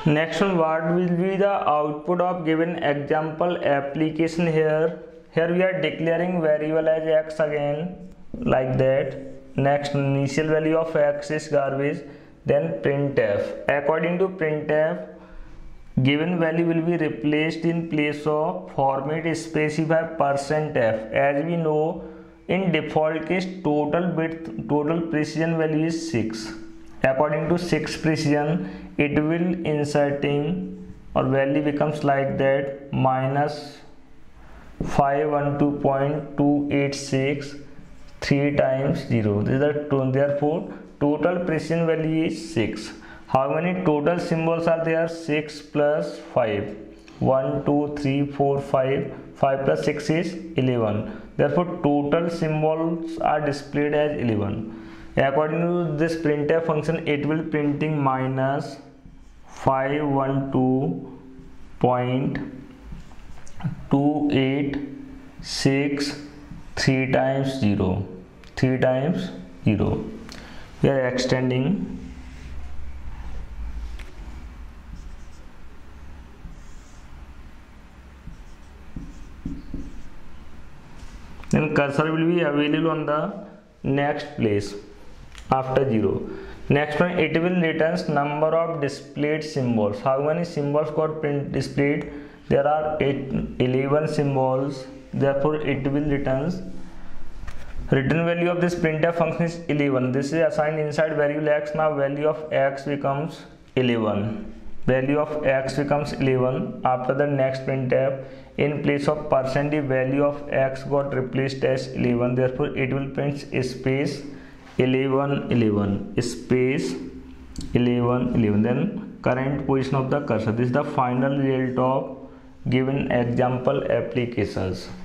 Next one, what will be the output of given example application here? Here we are declaring variable as x again, like that. Next, initial value of x is garbage. Then printf. According to printf, given value will be replaced in place of format specify %f. As we know, in default case total precision value is 6. According to 6 precision, it will inserting or value becomes like that, minus 512.286 3 times 0. This is the therefore total precision value is 6. How many total symbols are there? 6 plus 5. 1, 2, 3, 4, 5. 5 plus 6 is 11. Therefore total symbols are displayed as 11. According to this printf function, it will printing minus 512.286 3 times 0. 3 times 0. We are extending. Then cursor will be available on the next place after 0. Next one, it will returns number of displayed symbols. How many symbols got displayed? There are 11 symbols. Therefore it will returns return value of this printf function is 11. This is assigned inside variable x. Now value of x becomes 11. Value of x becomes 11. After the next printf, in place of percent, the value of x got replaced as 11. Therefore it will print space 11 11 space 11 11. Then current position of the cursor. This is the final result of given example applications.